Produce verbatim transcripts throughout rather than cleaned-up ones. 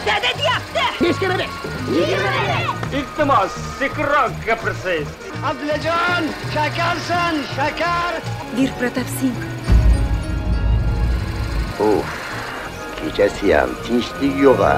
Dada deyapti. Teskari bek. Iltimos, sekinroq gapirsangiz. Abdullajon, shakarsan, shakar. Vir Pratap Singh. Uf, kechasi ham tinchlik yo'q-a.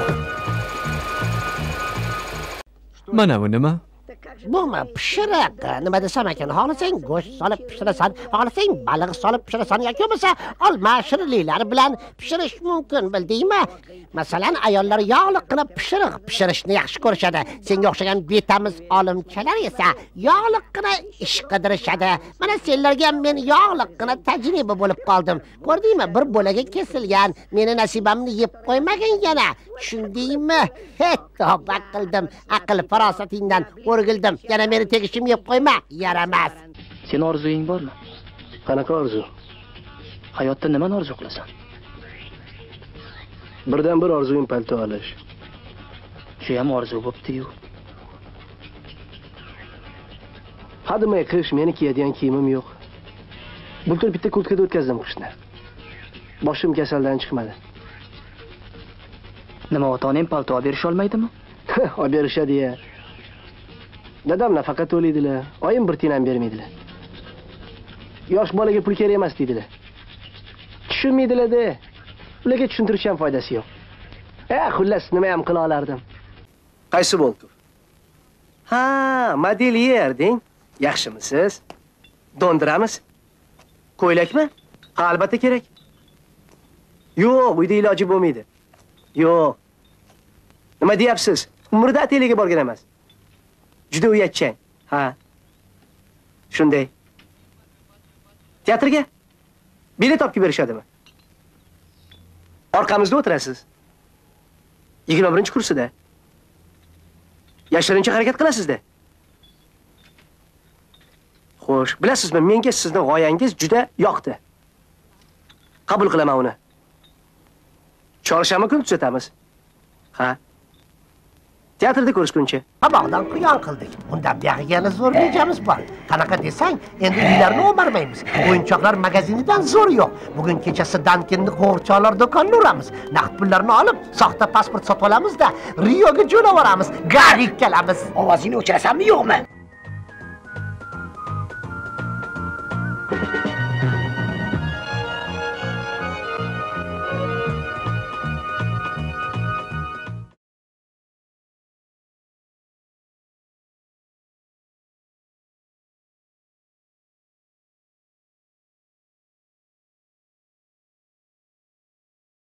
Mana bu nima? Buma pishiriq. Nima desam ekan, xohlasang go'sht solib pishirasan, xohlasang baliq solib pishirasan yoki bo'lmasa olma shirinliklar bilan pishirish mumkin, bildingmi? Masalan, ayollar yog'li qilib pishiriq pishirishni yaxshi ko'rishadi. Senga o'xshagan betamiz olimchalar esa yog'li qilib ish qidirishadi. Mana senlarga men yog'li qilib tajriba bo'lib qoldim. Ko'rdingmi? Bir bo'laga kesilgan, meni nasibamni yeb qo'ymagin yana. Tushundingmi? Hech tavba qildim, aql farosatingdan o'rgildim. Yana meni tegishim yeb qo'yma, yaramas. Sen orzuying bormi? Qanaqa orzu? Hayotda nimani orzu qilasan? Birdan bir orzuyim palto olish. Shu ham orzu bo'pti-yu. Hadimay qish meni kiyadigan kiyimim yo'q. Bultur bitta kurtkada o'tkazdim qishni. Boshim kasaldan chiqmadi. Nima ota-onam palto olib berisha olmaydimi? Olib berishadi-ya. Dadam nafaqa to'laydilar, oyim bir tiyin ham bermaydilar. Yosh bolaga pul kerak emas deydilar. Tushunmaydilar-da. Ularga tushuntirishim foydasi yo'q. Eh, xullas nima ham qila olardim. Qaysi Volkov? Ha, modelyer deng. Yaxshimisiz? Dondiramiz. Ko'ylakmi? Ha, albatta kerak. Yo'q, uyda iloji bo'lmaydi. Yo'q. Nima deyapsiz? Umrda ateliga borgan emas. Juda uyatchang. Ha. Shunday. Teatrga bilet olib berishadimi? Orqamizda o'tirasiz. yigirma birinchi kursida. Yashirincha harakat qilasizda. Xo'sh, bilasizmi, menga sizning g'oyangiz juda yoqdi. Qabul qilaman uni. Chorshanba kuni tuzatamiz. Ha. Teatrda ko'rishguncha. Qaboqdan quyon qildik. Undan buyog'iga yana zo'r rejamiz bor. Qanaqa desang, endi uylarni o'marmaymiz. O'yinchoqlar magazinidan zo'r yo'q. Bugun kechasi Dankinni qo'g'irchoqlar do'konini uramiz. Naqd pullarni olib, soxta pasport sotib olamiz-da, Rioga jo'nab boramiz. Gari kelamiz. Ovozingni o'chirasanmi yo'qmi?